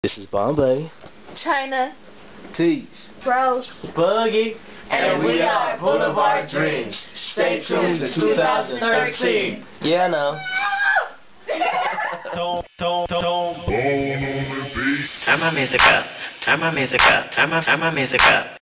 This is Bombay, Chyna, Tease, Bros, Boogie, and we are BLVDDreams. Stay tuned to 2013. Yeah, I know. Turn my music up, turn my music up, turn my music up.